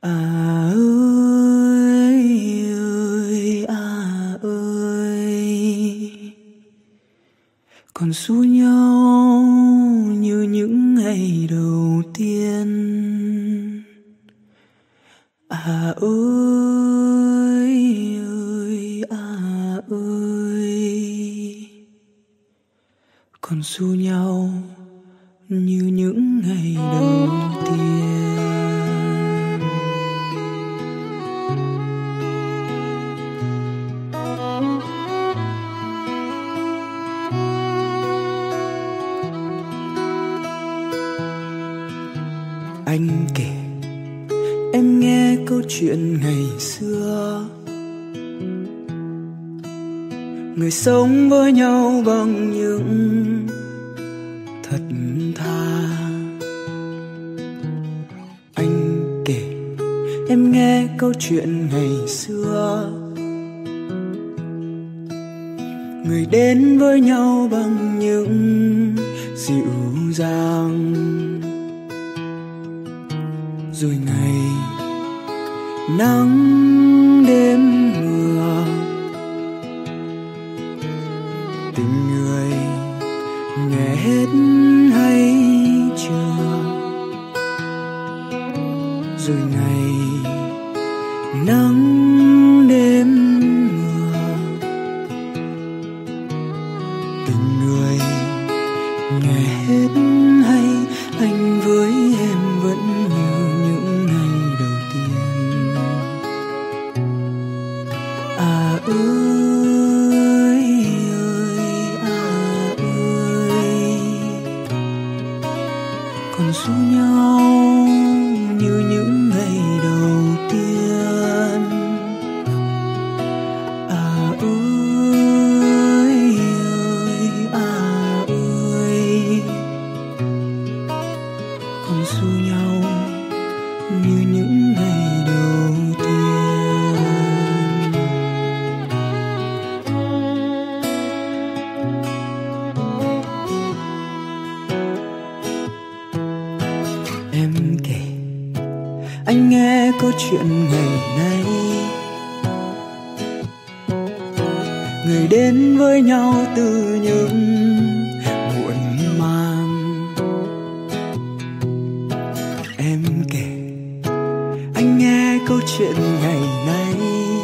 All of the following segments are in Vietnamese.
Ơi còn ru nhau như những ngày đầu tiên. Ơi còn ru nhau như những ngày đầu tiên. Anh kể em nghe câu chuyện ngày xưa, người sống với nhau bằng những thật thà. Anh kể em nghe câu chuyện ngày xưa, người đến với nhau bằng những dịu dàng. Rồi ngày nắng đêm mưa, tình người nghe hết hay chưa? Rồi ngày nắng đêm mưa, tình người nghe hết hay? Anh với em vẫn như những ngày đầu tiên. Ơi còn ru nhau như những ngày đầu tiên. Ơi còn ru nhau như những ngày đầu tiên. Em kể anh nghe câu chuyện ngày nay, người đến với nhau từ những muộn màng. Em kể anh nghe câu chuyện ngày nay,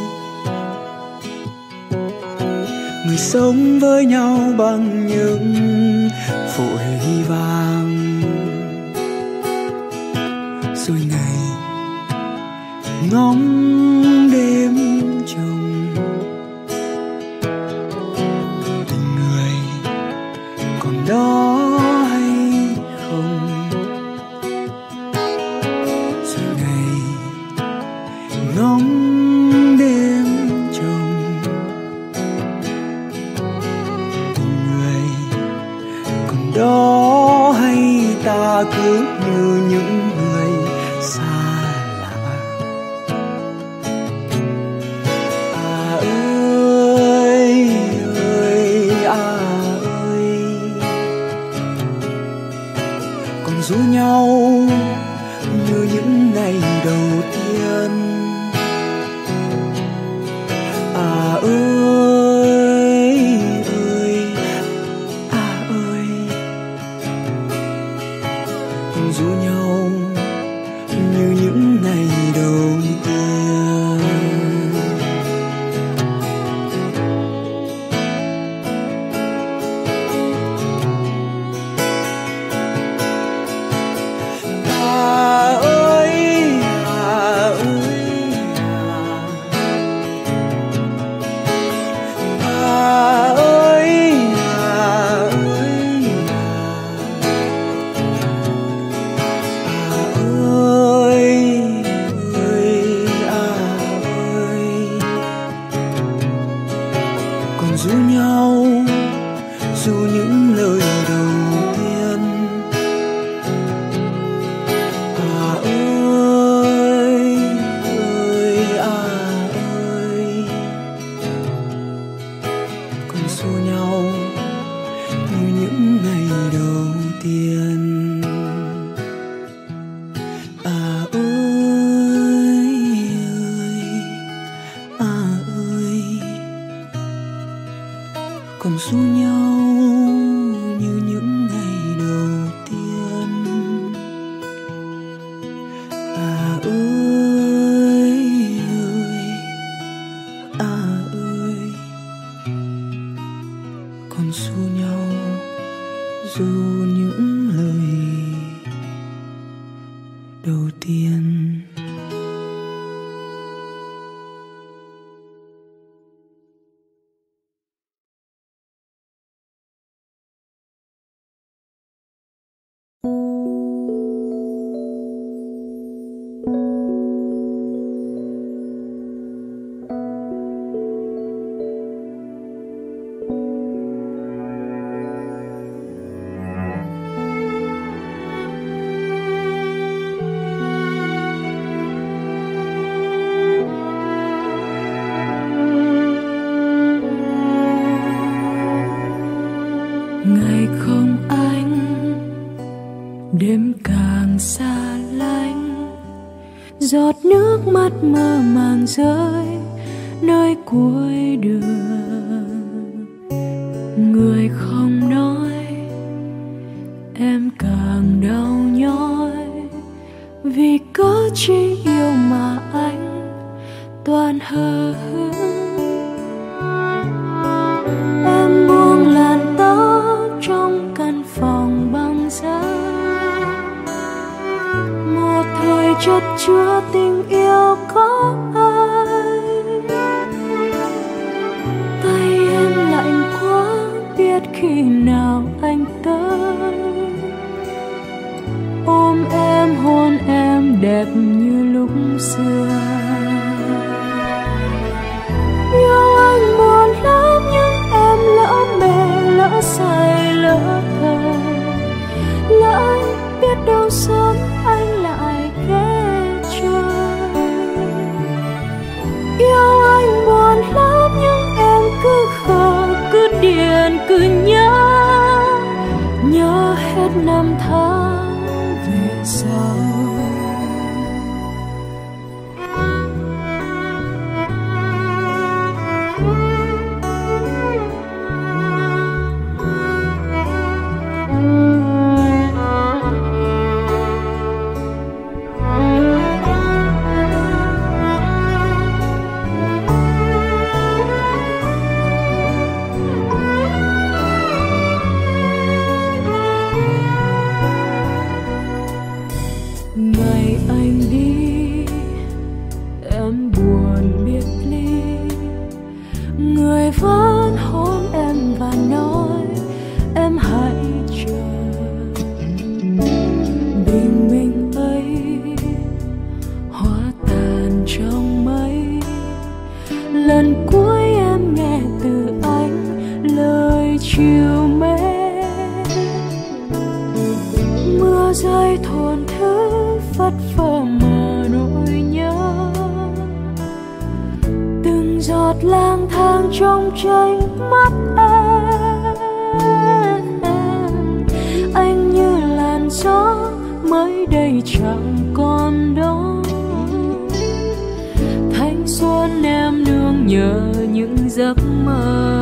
người sống với nhau bằng những vội vàng. Rồi ngày ngóng đêm trông, tình người còn đó hay không? Rồi ngày ngóng đêm trông, tình người còn đó hay? Ta cứ như những người xa lạ. Ơi còn ru nhau như những ngày đầu tiên. Ơi còn ru nhau như những ngày đầu tiên. ơi ơi ơi, còn ru nhau dù những lời đầu tiên. Ngày không anh, đêm càng xa lánh, giọt nước mắt mơ màng rơi nơi cuối đường. Người không nói, em càng đau nhói, vì có chỉ yêu mà anh toàn hờ hững. Em buông làn tóc trong căn phòng băng giá, một thời chất chứa tình yêu có ai. Tay em lạnh quá, biết khi nào anh tới, ôm em hôn em đẹp như lúc xưa. Yêu anh buồn lắm nhưng em lỡ mê, lỡ say, lỡ thơ, lỡ biết đâu sớm anh lại ghé chơi. Yêu anh buồn lắm nhưng em cứ khờ, cứ điên, cứ nhớ hết năm tháng về sau. Ngày anh đi, em buồn biệt ly, người vẫn hôn em và nói em hãy chờ. Bình minh ấy hóa tàn trong mây, lần cuối em nghe từ anh lời chiều mến. Mưa rơi thổn thức phất phơ mờ nỗi nhớ, từng giọt lang thang trong tranh mắt em. Anh như làn gió mới đây chẳng còn đó, thanh xuân em nương nhờ những giấc mơ.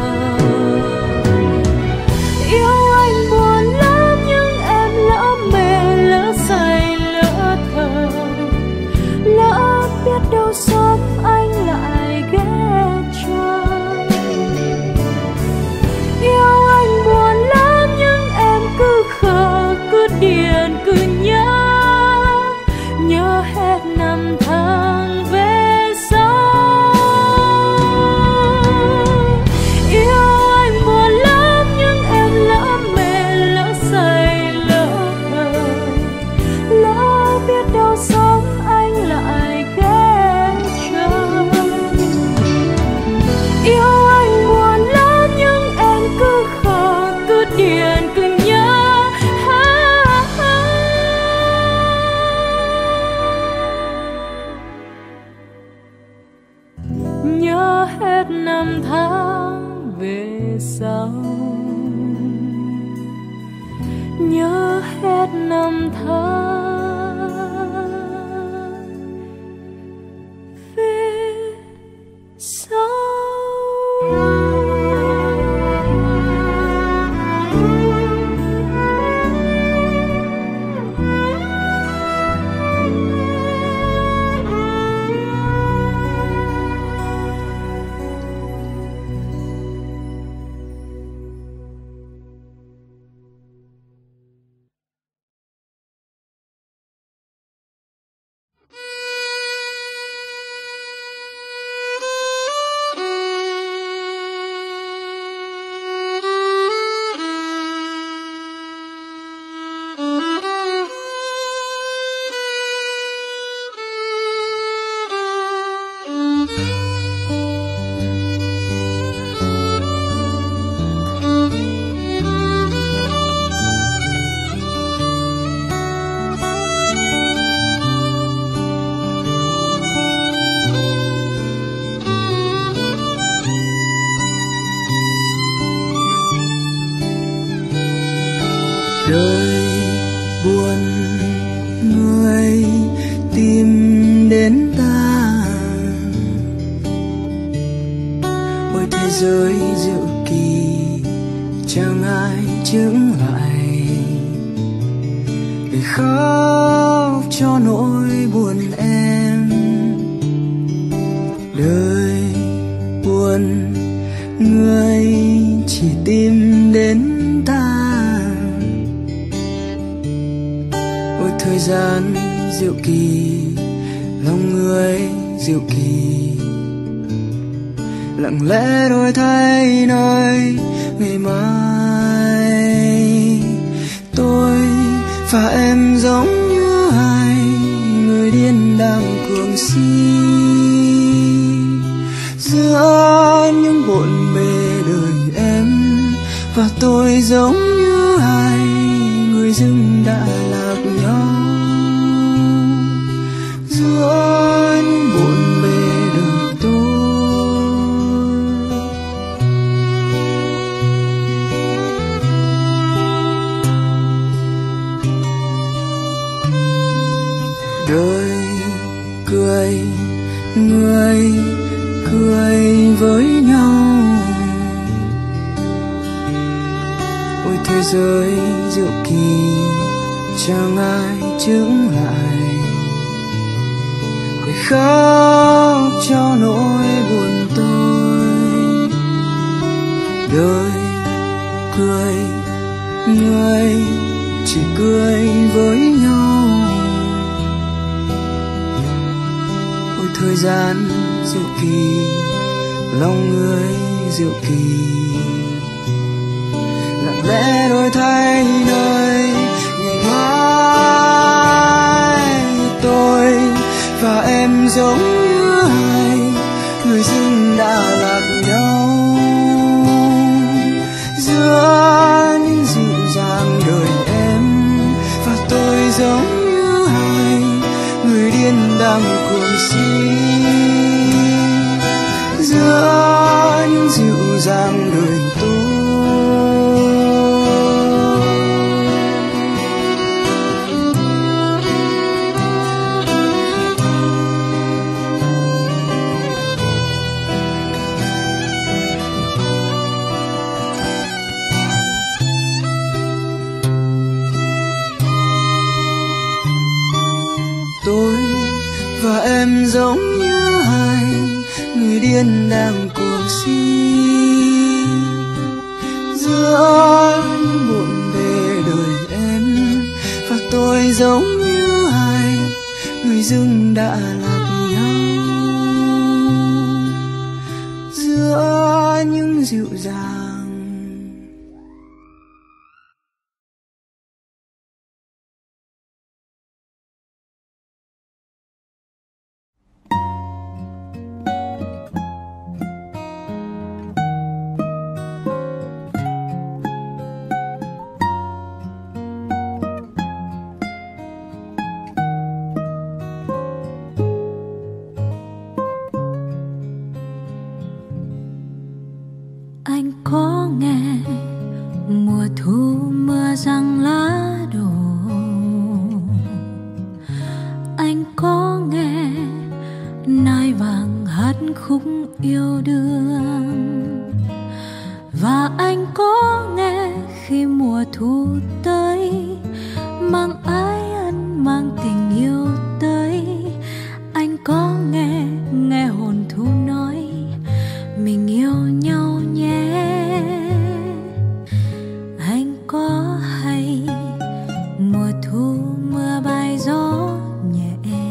Yêu anh buồn lắm nhưng em lỡ mê, lỡ say, lỡ thơ, lỡ biết đâu sớm anh lại ghé chơi. Yêu anh buồn lắm nhưng em cứ khờ, cứ điên, cứ nhớ hết năm tháng về sau. Yêu anh buồn lắm nhưng em lỡ mê, lỡ say, lỡ thơ, lỡ biết đâu sớm anh lại ghé chơi. Yêu anh buồn lắm nhưng em cứ khờ, cứ điên, cứ nhớ hết năm tháng về sau, nhớ hết năm tháng về sau. người tìm đến ta. Ôi thế giới diệu kỳ chẳng ai chững lại để khóc cho nỗi buồn em. Đời buồn người chỉ tìm đến ta. Ôi thời gian diệu kỳ, lòng người diệu kỳ, lặng lẽ đổi thay nơi ngày mai. Tôi và em giống như hai người điên đang cuồng si giữa những bộn bề đời em. Và tôi giống như hai người dưng đã lạc nhau giữa những bộn bề đời tôi. Đời cười, người cười với nhau. Ôi thế giới diệu kỳ chẳng ai chững lại để khóc cho nỗi buồn tôi. Đời cười, người chỉ cười với nhau. Ôi thời gian diệu kỳ, lòng người diệu kỳ, lặng lẽ đổi thay nơi ngày mai. Tôi và em giống như hai người dưng đã lạc nhau giữa những dịu dàng đời em. Và tôi giống như hai người điên đang cuồng si giữa những dịu dàng đời tôi. Tôi và em giống như hai người điên đang cuồng si giữa những bộn bề đời em. Và tôi giống như hai người dưng đã lạc nhau giữa những dịu dàng. Anh có nghe mùa thu mưa giăng lá đổ, anh có nghe nai vàng hát khúc yêu đương, và anh có nghe khi mùa thu tới mang ái ân mang tình yêu tới. Anh có nghe hồn thu nói mình yêu nhau nhé. Anh có hay mùa thu mưa bay gió nhẹ,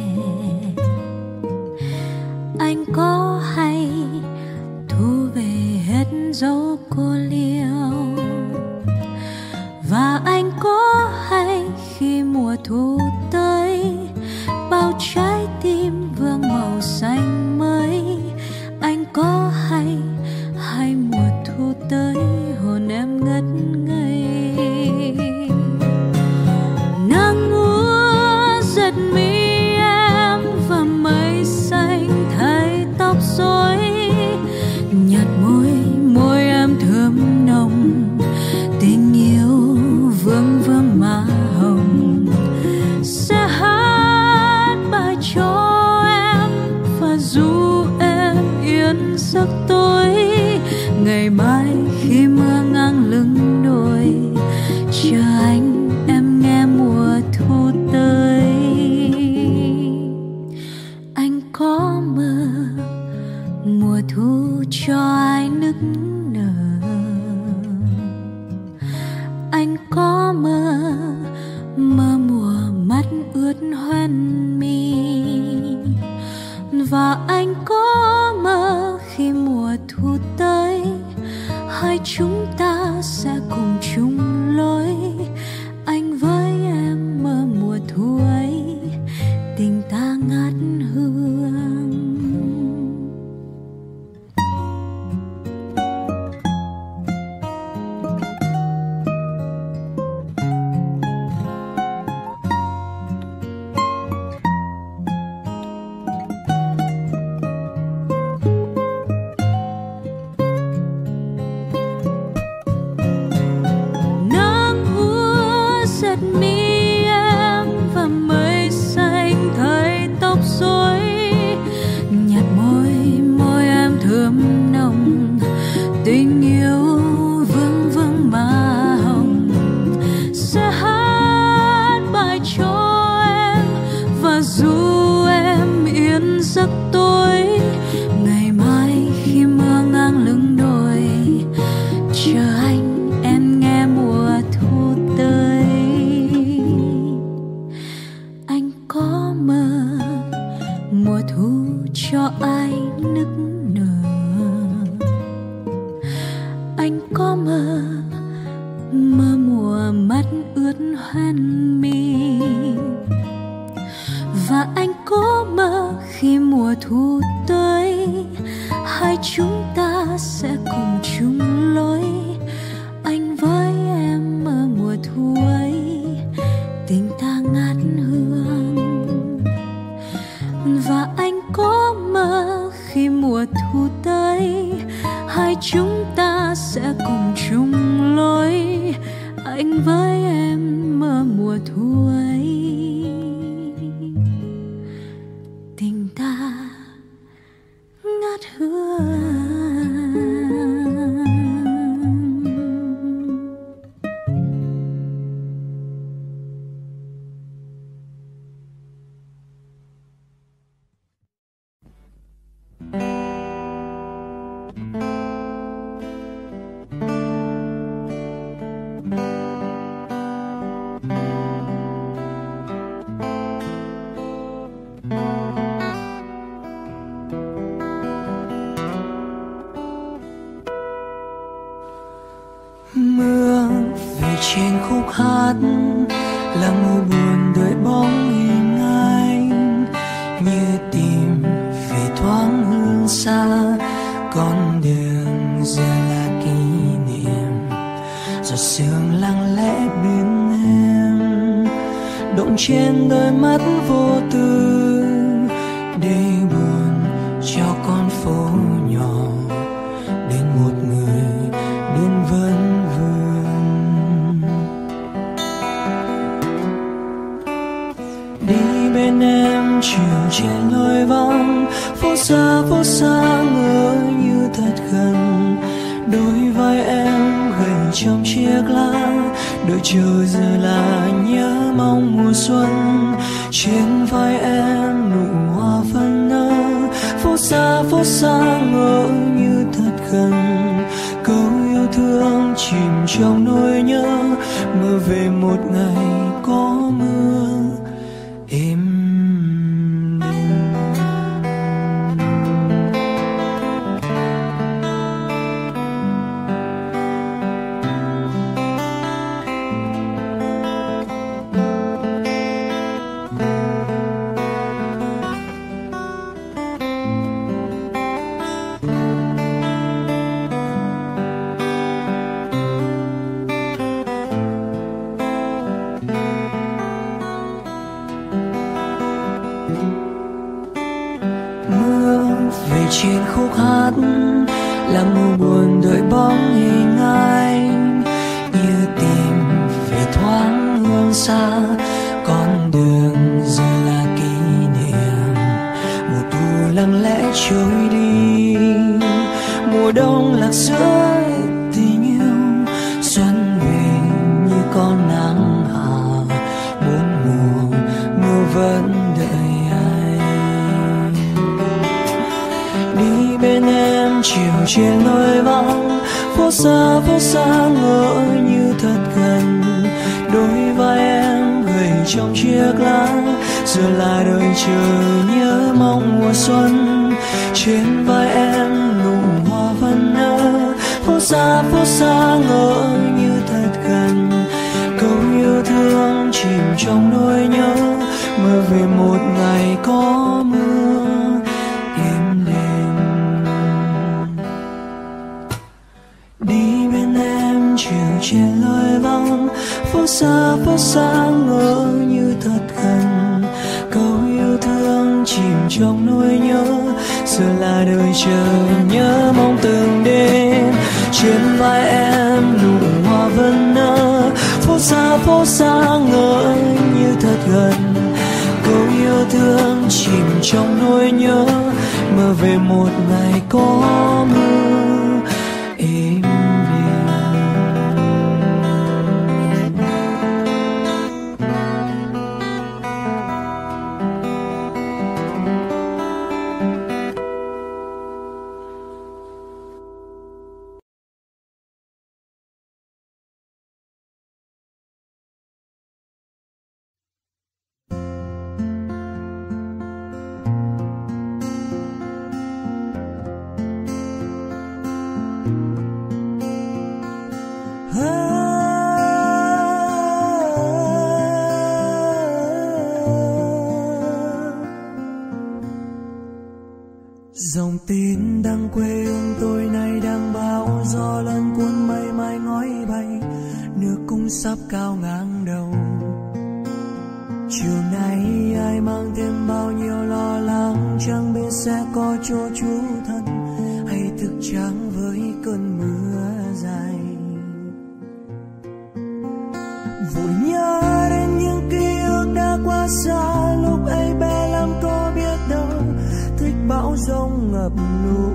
anh có hay thu về hết dấu cô liêu. ướt hoen mi. Và anh có mơ khi mùa thu tới, hai chúng ta sẽ cùng chung lối. Anh với em mơ mùa thu ấy, tình ta ngát hương. Tình yêu vương vương mà hồng sẽ hát bài cho em, và dù em yên giấc tối, ngày mai khi mưa ngang lưng đồi, chờ anh em nghe mùa thu tới. Anh có mơ mùa thu cho ai nức nở, anh có mơ mơ mùa mắt ướt hoen mi. Và anh có mơ khi mùa thu tới, hai chúng ta sẽ cùng chung lối. Anh với em mơ mùa thu ấy, tình ta ngát hương. Và anh có mơ khi mùa thu tới, hai chúng ta sẽ cùng chung lối. Anh với em mơ mùa thu ấy, tình ta ngát hương. Mưa về trên khúc hát là mùa buồn đợi bóng hình anh, như tìm về thoáng hương xa. Con đường giờ là kỷ niệm, giọt sương lặng lẽ bên em, động trên đôi mắt vô tư, để buồn cho con phố nhỏ, bên một người đến vấn vương. Đi bên em chiều trên lối vắng, phố xa ngỡ như thật gần. Đôi vai em gầy trong chiếc lá, đợi chờ giờ là nhớ mong mùa xuân. Trên vai em nụ hoa phân nở, phố xa ngỡ như thật gần. Câu yêu thương chìm trong nỗi nhớ, mơ về một ngày có mưa êm đềm. Trên khúc hát là mùa buồn đợi bóng hình anh, như tìm về thoáng hương xa. Con đường giờ là kỷ niệm, mùa thu lặng lẽ trôi đi. Mùa đông lạc giữa tình yêu, xuân về như con nắng hạ. Bốn mùa vẫn đợi anh. Đi bên em chiều trên lối vắng, phố xa ngỡ như thật gần. Đôi vai em gầy trong chiếc lá, giờ là đời chờ nhớ mong mùa xuân. Trên vai em nụ hoa vẫn nở, phố xa ngỡ như thật gần. Câu yêu thương chìm trong nỗi nhớ, mơ về một ngày có mưa êm đềm. Đi bên em chiều trên lối vắng, phố xa ngỡ như thật gần. Câu yêu thương chìm trong nỗi nhớ, giờ là đời chờ nhớ mong từng đêm. Trên vai em nụ hoa vẫn nở, phố xa ngỡ như thật gần. Câu yêu thương chìm trong nỗi nhớ, mơ về một ngày có mưa êm đềm. Dòng tin đang quê hương tôi nay đang bão gió lớn cuốn mây mái ngói bay, nước cũng sắp cao ngang đầu. Chiều nay ai mang thêm bao nhiêu lo lắng, chẳng biết sẽ có chỗ trú thân hay thức trắng với cơn mưa dài. Vội nhớ đến những ký ức đã quá xa, lúc ấy bé lắm có biết đâu thích bão giông ngập lũ.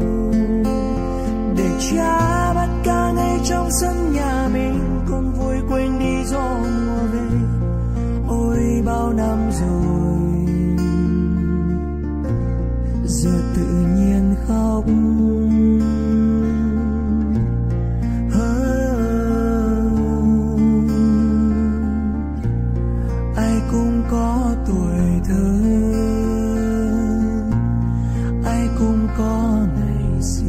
Để cha bắt cá ngay trong sân nhà mình, con vui quên đi gió mùa về. Ôi bao năm rồi giờ tự nhiên khóc. Ai cũng có tuổi thơ, ai cũng có ngày xưa.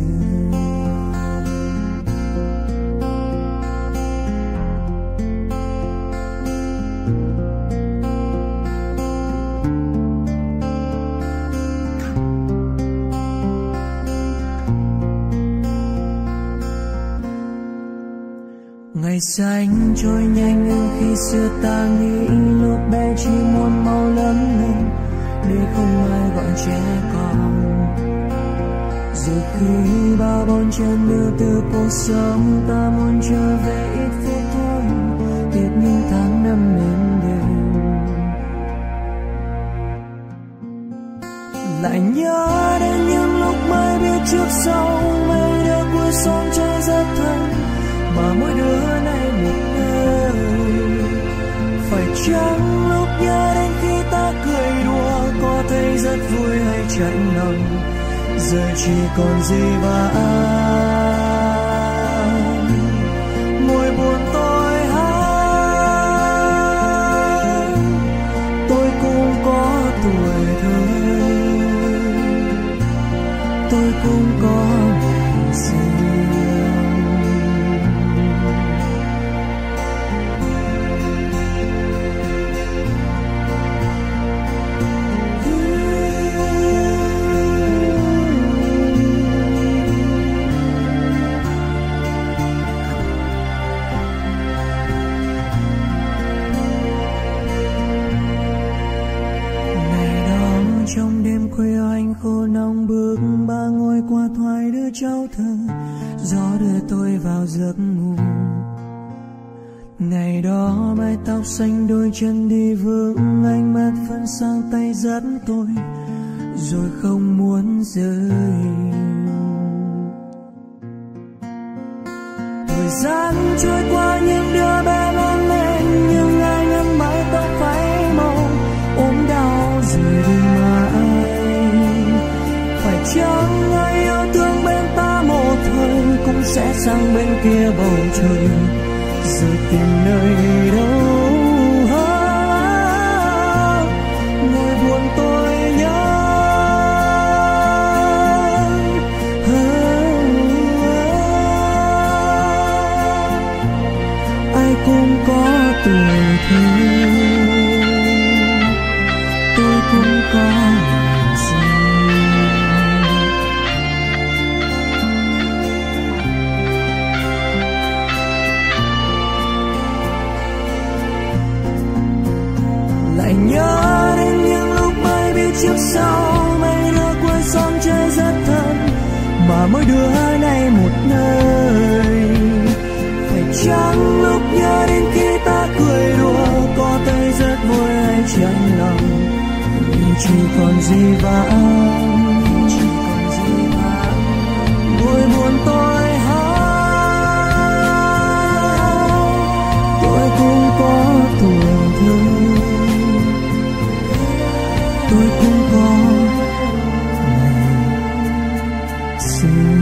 Ngày xanh trôi nhanh hơn khi xưa ta nghĩ, lúc bé chỉ muốn mau lớn lên để không ai gọi trẻ con. Rồi khi bao bon chen đưa từ cuộc sống, ta muốn trở về ít phút thôi, biết những tháng năm êm đềm. Lại nhớ đến những lúc mới biết trước sau, mấy đứa cuối xóm chơi rất thân, mà mỗi đứa này một nơi. Phải chăng lúc nhớ đến khi ta cười đùa, có thấy rất vui hay chạnh lòng, giờ chỉ còn gì và anh. Môi buồn tôi hát, tôi cũng có tuổi thơ, tôi cũng có ngày xưa. Trong đêm khuya anh khô nóng bước ba ngồi qua thoại đứa cháu thơ, gió đưa tôi vào giấc ngủ. Ngày đó mái tóc xanh đôi chân đi vững, ánh mắt vẫn sang tay dẫn tôi, rồi không muốn rời. Thời gian trôi qua những đứa bé lớn lên, nhưng ai ngăn mái tóc phai màu, ốm đau rồi đi mãi. Phải chăng ai yêu thương bên ta một thời, cũng sẽ sang bên kia bầu trời, rồi tìm nơi đâu. tôi cũng có làm gì. Lại nhớ đến những lúc mới biết trước sau mấy đứa cuối xóm chơi rất thân, mà mỗi đứa nay một nơi. Phải chăng lúc nhớ đến khi ta cười đùa có tới rất vui hay chẳng lòng, nhưng chỉ còn gì vãng, vui buồn tôi hát. Tôi cũng có tuổi thơ, tôi cũng có ngày xưa.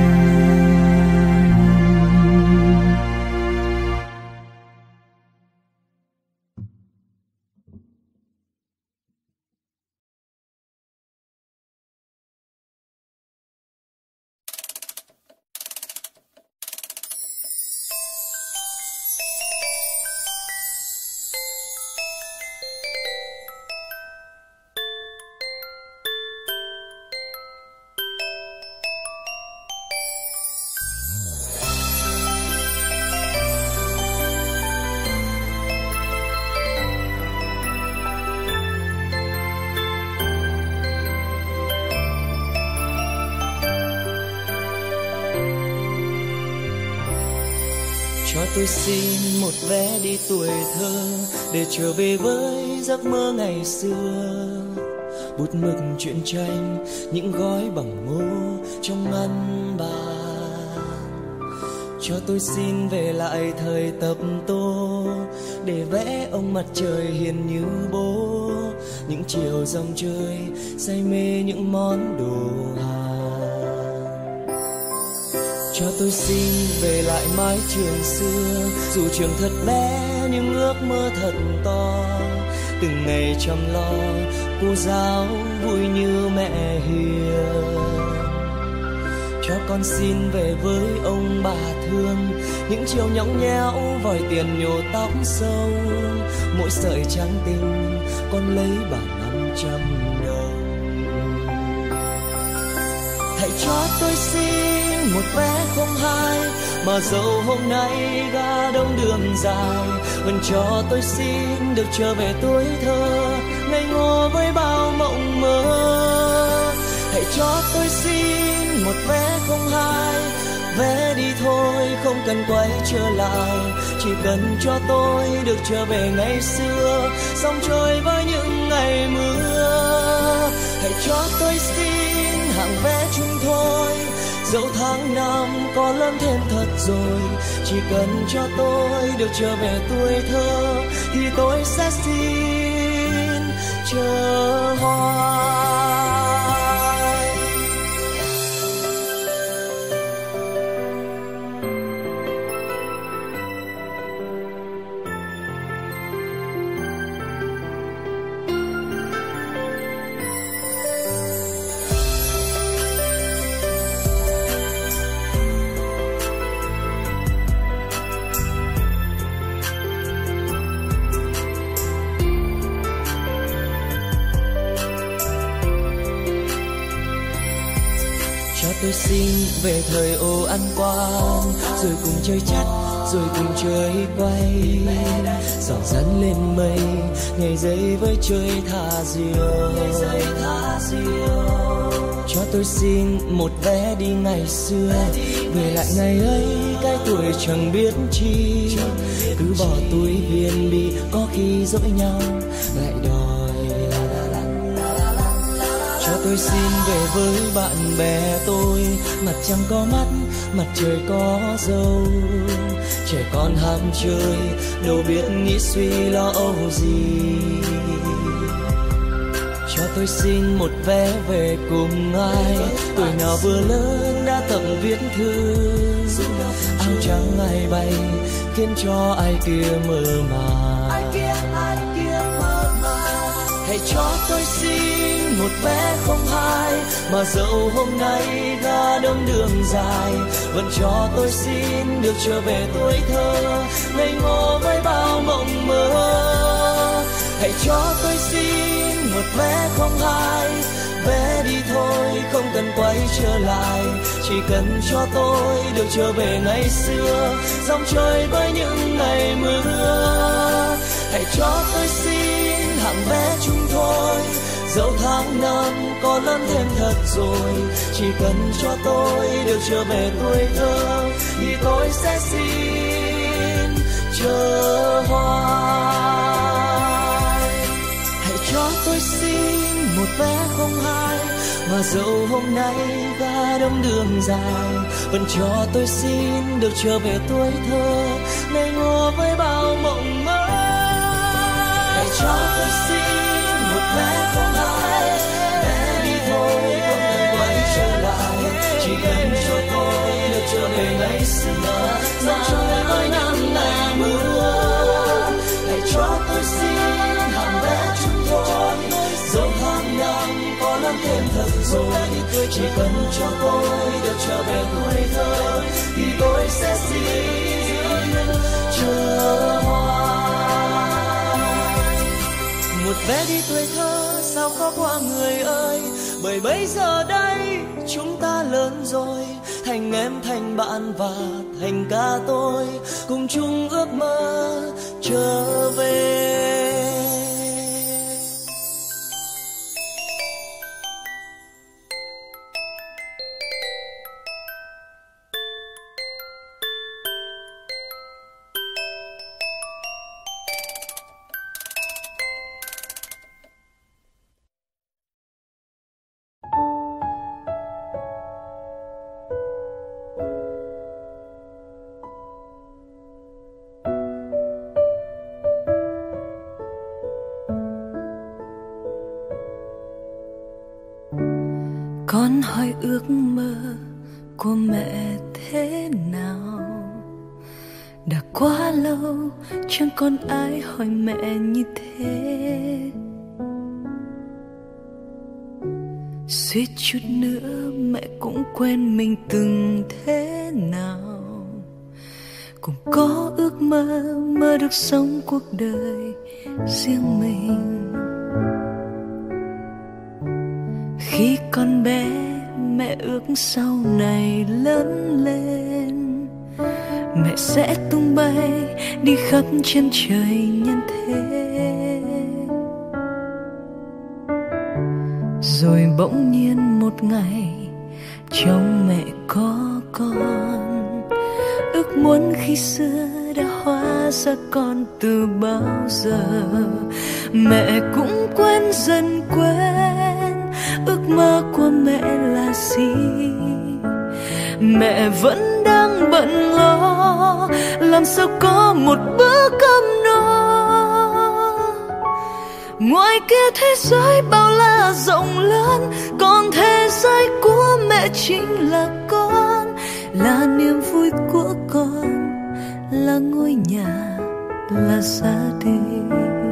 Cho tôi xin một vé đi tuổi thơ để trở về với giấc mơ ngày xưa. Bút mực truyện tranh, những gói bằng ngô trong ngăn bàn. Cho tôi xin về lại thời tập tô để vẽ ông mặt trời hiền như bố. Những chiều dòng chơi say mê những món đồ Hàn. Cho tôi xin về lại mái trường xưa, dù trường thật bé nhưng ước mơ thật to. Từng ngày chăm lo cô giáo vui như mẹ hiền. Cho con xin về với ông bà thương, những chiều nhõng nhẽo vòi tiền nhổ tóc sâu. Mỗi sợi trắng tinh con lấy bằng 500 đồng. Hãy cho tôi xin một vé không hai, mà dẫu hôm nay ga đông đường dài, vẫn cho tôi xin được trở về tuổi thơ ngây ngô với bao mộng mơ. Hãy cho tôi xin một vé không hai, vé đi thôi không cần quay trở lại, chỉ cần cho tôi được trở về ngày xưa, sóng trôi với những ngày mưa. Hãy cho tôi xin hạng vé chung thôi, dẫu tháng năm có lớn thêm thật rồi, chỉ cần cho tôi được trở về tuổi thơ thì tôi sẽ xin chờ hoài. Tôi xin về thời ô ăn quan, rồi cùng chơi chắt, rồi cùng chơi quay, giỏ dẫn lên mây, ngày giây với chơi thả diều. Cho tôi xin một vé đi ngày xưa, về lại ngày ấy cái tuổi chẳng biết chi, cứ bỏ túi viên đi có khi dỗi nhau lại đòi. Cho tôi xin về với bạn bè tôi, mặt trăng có mắt, mặt trời có dâu. Trẻ con ham chơi, đâu biết nghĩ suy lo âu gì. Cho tôi xin một vé về cùng ai, tuổi nào vừa lớn đã tập viết thư. Áo trắng ai bay, khiến cho ai kia mơ màng. Hãy cho tôi xin một vé không hai, mà dẫu hôm nay ga đông đường dài, vẫn cho tôi xin được trở về tuổi thơ ngây ngô với bao mộng mơ. Hãy cho tôi xin một vé không hai, vé đi thôi không cần quay trở lại, chỉ cần cho tôi được trở về ngày xưa, dòng trời với những ngày mưa. Hãy cho tôi xin hạng vé chung thôi, dẫu tháng năm có lớn thêm thật rồi, chỉ cần cho tôi được trở về tuổi thơ thì tôi sẽ xin chờ hoài. Hãy cho tôi xin một vé không hai, mà dẫu hôm nay ga đông đường dài, vẫn cho tôi xin được trở về tuổi thơ ngây ngô với bao mộng mơ. Hãy cho tôi xin một vé không hai, vé đi thôi không cần quay trở lại, chỉ cần cho tôi được trở về ngày xưa, dòng trời với năm ngày mưa. Hãy cho tôi xin hàng vé chung thôi, dẫu tháng năm có lắm thêm thật rồi, chỉ cần cho tôi được trở về tuổi thơ thì tôi sẽ xin chờ hoài. Một vé đi tuổi thơ sao khó qua người ơi, bởi bây giờ đây chúng ta lớn rồi, thành em thành bạn và thành cả tôi, cùng chung ước mơ trở về. Con hỏi ước mơ của mẹ thế nào, đã quá lâu chẳng còn ai hỏi mẹ như thế. Suýt chút nữa mẹ cũng quên mình từng thế nào, cũng có ước mơ mơ được sống cuộc đời riêng mình. Khi con bé mẹ ước sau này lớn lên, mẹ sẽ tung bay đi khắp chân trời nhân thế. Rồi bỗng nhiên một ngày trong mẹ có con, ước muốn khi xưa đã hóa ra con từ bao giờ. Mẹ cũng quên dần quên ước mơ của mẹ là gì. Mẹ vẫn đang bận lo làm sao có một bữa cơm no. Ngoài kia thế giới bao la rộng lớn, còn thế giới của mẹ chính là con, là niềm vui của con, là ngôi nhà, là gia đình.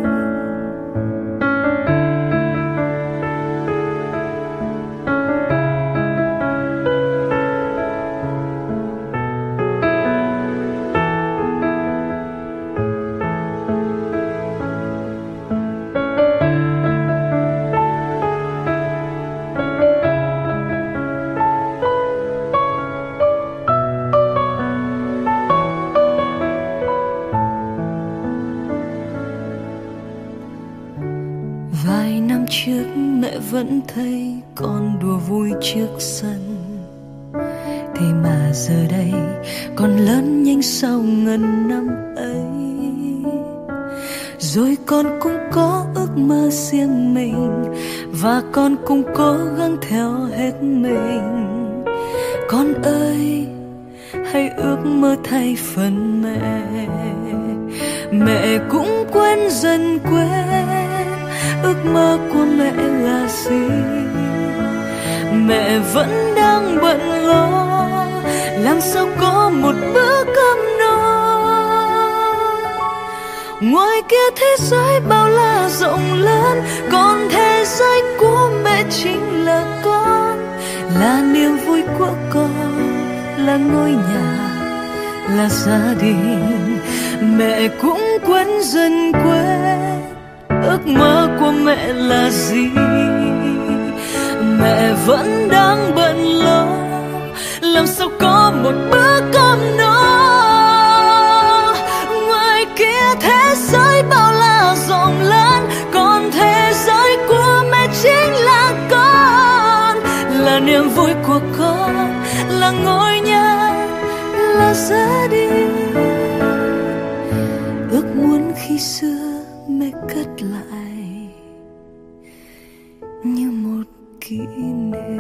Vài năm trước mẹ vẫn thấy con đùa vui trước sân, thế mà giờ đây con lớn nhanh sau ngần năm ấy. Rồi con cũng có ước mơ riêng mình, và con cũng cố gắng theo hết mình. Con ơi, hãy ước mơ thay phần mẹ. Mẹ cũng quên dần quên ước mơ của mẹ là gì. Mẹ vẫn đang bận lo làm sao có một bữa cơm no. Ngoài kia thế giới bao la rộng lớn, còn thế giới của mẹ chính là con, là niềm vui của con, là ngôi nhà, là gia đình. Mẹ cũng quên dần quên ước mơ của mẹ là gì? Mẹ vẫn đang bận lo, làm sao có một bữa cơm no. Ngoài kia thế giới bao la rộng lớn, còn thế giới của mẹ chính là con, là niềm vui của con, là ngôi nhà, là gia đình. Ước muốn khi xưa mẹ cất lại như một kỷ niệm.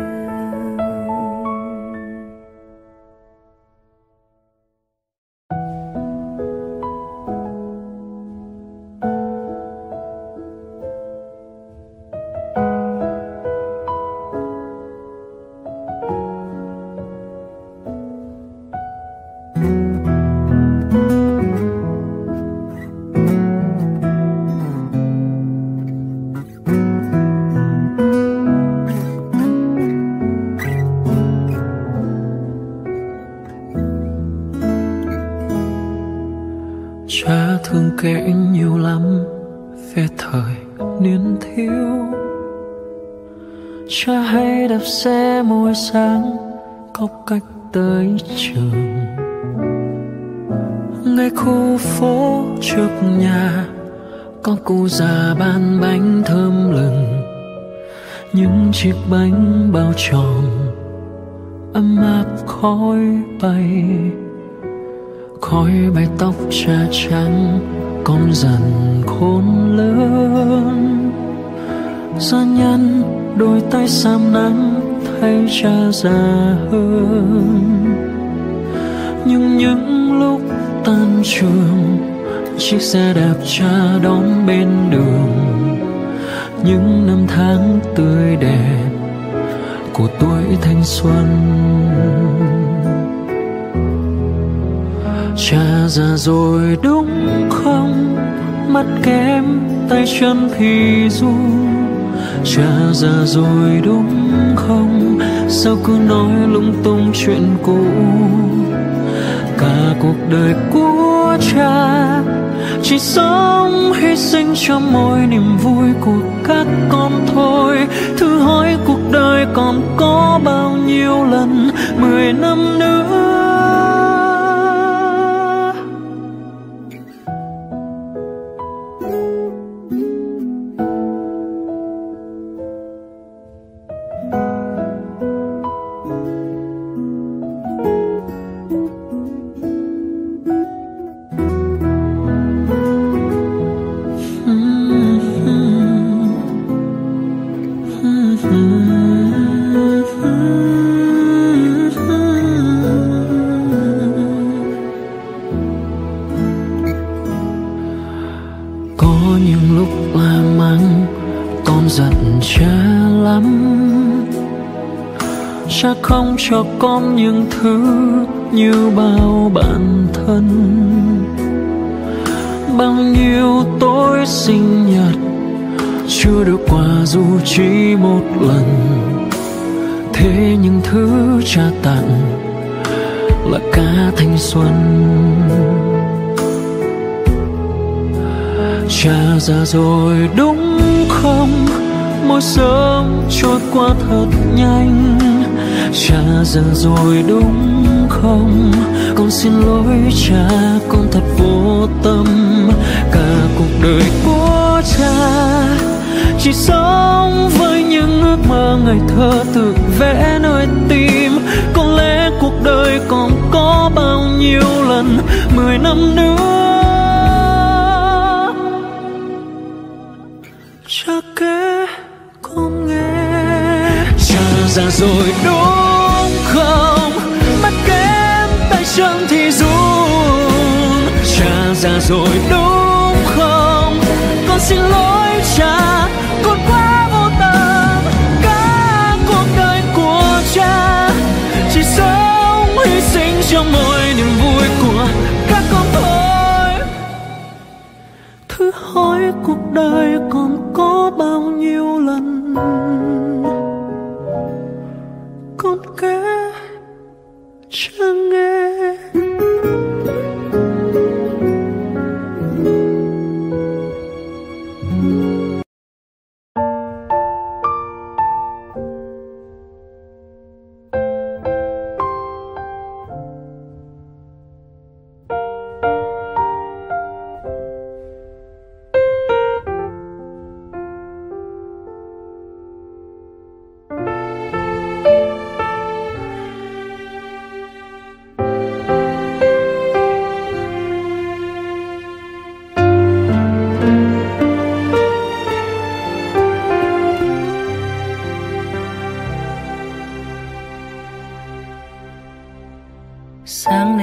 Cha thương kể nhiều lắm về thời niên thiếu. Cha hay đạp xe mỗi sáng cốc cách tới trường. Ngay khu phố trước nhà có cụ già bán bánh thơm lừng, những chiếc bánh bao tròn ấm áp khói bay. Khói bay tóc cha trắng, con dần khôn lớn. Gia nhân đôi tay xám nắng thay cha già hơn. Nhưng những lúc tan trường, chiếc xe đạp cha đón bên đường. Những năm tháng tươi đẹp của tuổi thanh xuân. Cha già rồi đúng không? Mắt kém, tay chân thì run. Cha già rồi đúng không? Sao cứ nói lung tung chuyện cũ? Cả cuộc đời của cha chỉ sống hy sinh cho mỗi niềm vui của các con thôi. Thử hỏi cuộc đời còn có bao nhiêu lần 10 năm nữa. Cha không cho con những thứ như bao bạn thân. Bao nhiêu tối sinh nhật chưa được quà dù chỉ một lần. Thế nhưng thứ cha tặng là cả thanh xuân. Cha già rồi đúng không? Mỗi sớm trôi qua thật nhanh. Cha già rồi đúng không? Con xin lỗi cha, con thật vô tâm. Cả cuộc đời của cha chỉ sống với những ước mơ ngày thơ tự vẽ nơi tim. Có lẽ cuộc đời còn có bao nhiêu lần 10 năm nữa. Cha kể con nghe. Cha già rồi đúng không? Mắt kém, tay chân thì run. Cha già rồi đúng không? Con xin lỗi cha, con quá vô tâm. Cả cuộc đời của cha chỉ sống hy sinh cho mỗi niềm vui của các con thôi. Thử hỏi cuộc đời còn có bao nhiêu lần con kể cha nghe.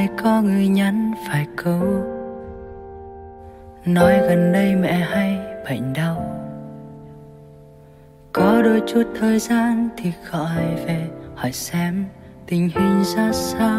nay có người nhắn vài câu, nói gần đây mẹ hay bệnh đau. Có đôi chút thời gian thì gọi về hỏi xem tình hình ra sao.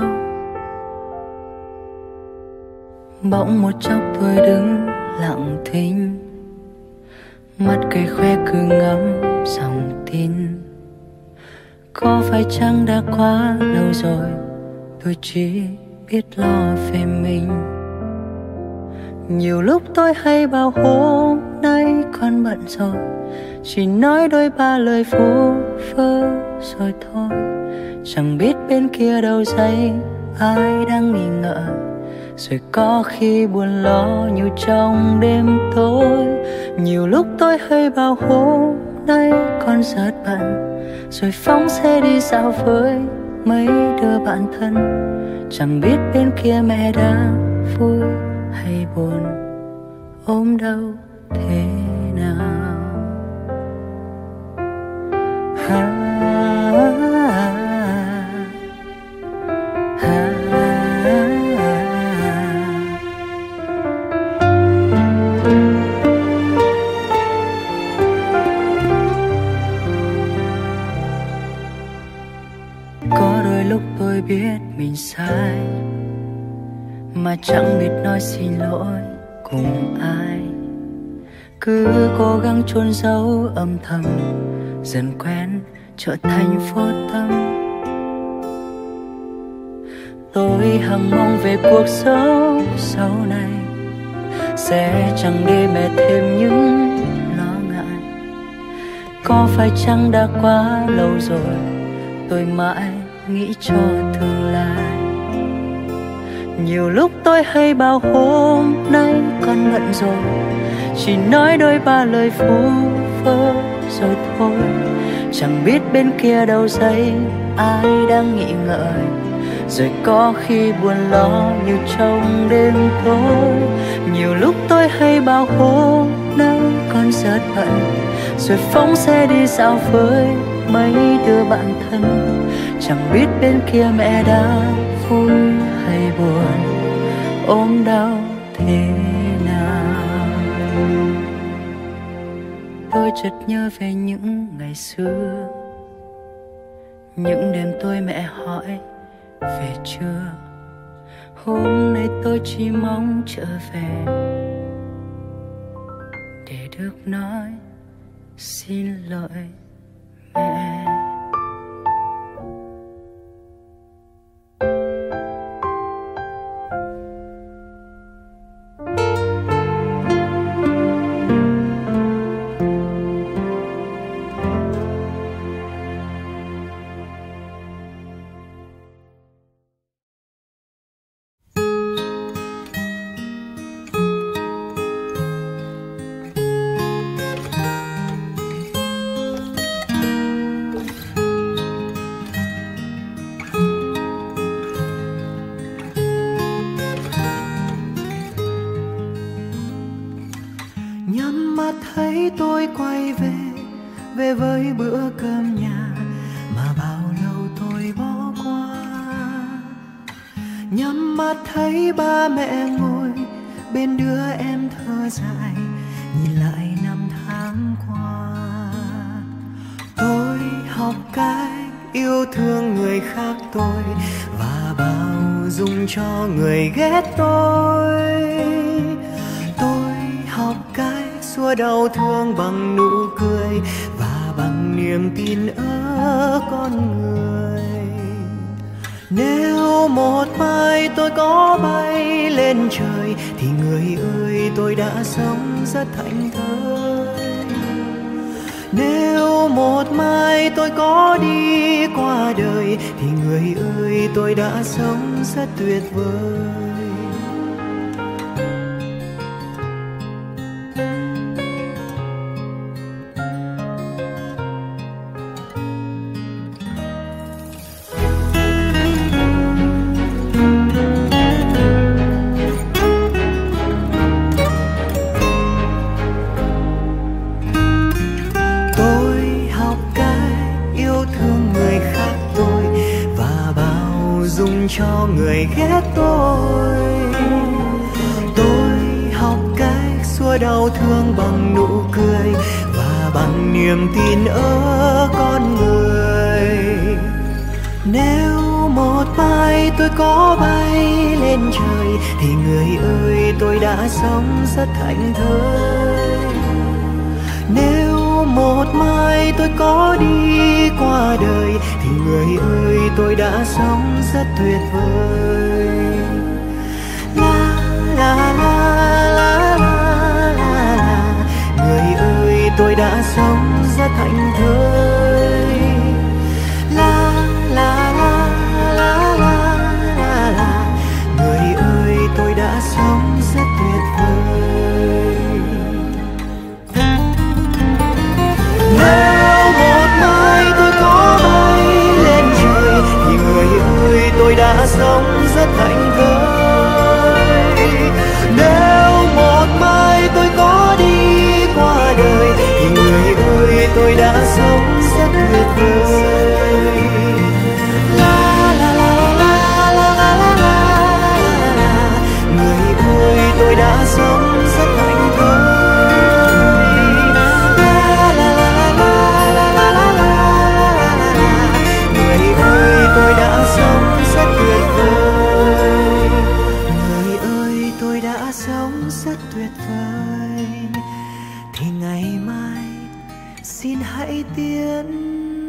Bỗng một chốc tôi đứng lặng thinh, mắt cây khoe cứ ngắm dòng tin. Có phải chăng đã quá lâu rồi tôi chỉ biết lo về mình. Nhiều lúc tôi hay bảo hôm nay con bận rồi, chỉ nói đôi ba lời vu vơ rồi thôi. Chẳng biết bên kia đầu dây ai đang nghi ngờ, rồi có khi buồn lo nhiều trong đêm tối. Nhiều lúc tôi hay bảo hôm nay con rất bận, rồi phóng xe đi dạo với mấy đứa bạn thân. Chẳng biết bên kia mẹ đã vui hay buồn, ốm đau thế nào. Có đôi lúc tôi biết mình sai, mà chẳng biết nói xin lỗi cùng ai. Cứ cố gắng chôn giấu âm thầm, dần quen trở thành vô tâm. Tôi hằng mong về cuộc sống sau này sẽ chẳng để mẹ thêm những lo ngại. Có phải chăng đã quá lâu rồi tôi mãi nghĩ cho tương lai. Nhiều lúc tôi hay bảo hôm nay con bận rồi, chỉ nói đôi ba lời vu vơ rồi thôi. Chẳng biết bên kia đầu dây ai đang nghĩ ngợi, rồi có khi buồn lo nhiều trong đêm tối. Nhiều lúc tôi hay bảo hôm nay con rất bận, rồi phóng xe đi dạo với mấy đứa bạn thân. Chẳng biết bên kia mẹ đã vui hay buồn, ốm đau thế nào. Tôi chợt nhớ về những ngày xưa, những đêm tôi mẹ hỏi về chưa. Hôm nay tôi chỉ mong trở về để được nói xin lỗi mẹ. Thấy tôi quay về với bữa cơm nhà mà bao lâu tôi bỏ qua. Nhắm mắt thấy ba mẹ ngồi bên đứa em thơ dài, nhìn lại năm tháng qua. Tôi học cách yêu thương người khác tôi và bao dung cho người ghét tôi. Tôi học cách xua đau thương bằng nụ cười và bằng niềm tin ở con người. Nếu một mai tôi có bay lên trời thì người ơi tôi đã sống rất thảnh thơi. Nếu một mai tôi có đi qua đời thì người ơi tôi đã sống rất tuyệt vời. cho người ghét tôi. Tôi học cách xua đau thương bằng nụ cười và bằng niềm tin ở con người. Nếu một mai tôi có bay lên trời thì người ơi tôi đã sống rất thảnh thơi. Nếu một mai tôi có đi qua đời thì người ơi tôi đã sống rất tuyệt vời. La la la la la la la, người ơi tôi đã sống rất thảnh thơi. La la la la la la la, người ơi tôi đã sống rất tuyệt vời. Nếu một mai tôi có bay lên trời thì người ơi tôi đã sống rất thảnh thơi. Nếu một mai tôi có đi qua đời thì người ơi tôi đã sống rất tuyệt vời. La la la la la la la la, người ơi tôi đã sống rất thảnh thơi. La la la la la la la la, người ơi tôi đã sống rất tuyệt vời. Người ơi tôi đã sống rất tuyệt vời. Thì ngày mai xin hãy tiến